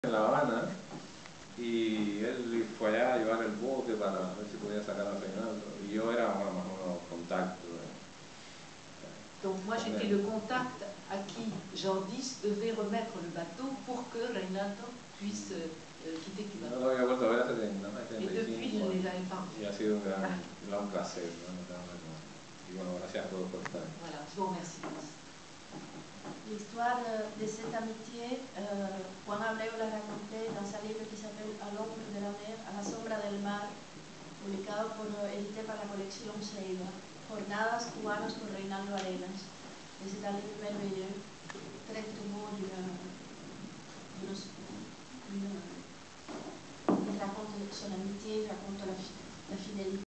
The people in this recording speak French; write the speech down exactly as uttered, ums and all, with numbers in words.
en La Habana y él fue allá a llevar el bote para ver si podía sacar a Reinaldo y yo era bueno, más o menos contacto. Donc moi j'étais le contact à qui Jean dix devait remettre le bateau pour que Reinaldo puisse euh, quitter Cuba. No lo había vuelto a ver hace treinta y cinco Et depuis je ne les avais pas revus. Y ha sido un gran, un gran placer, ¿no? Y bueno, gracias a todos por estar. Voilà, je vous remercie. L'histoire de cette amitié, euh, Juan Abreu la raconté dans un livre qui s'appelle A l'ombre de la mer, a la sombra del mar, publicado por, edité par la colección Ceiba, Jornadas cubanas por Reinaldo Arenas. Et c'est un livre merveilleux, très beau, il raconte son amitié, il raconte la, la fidélité.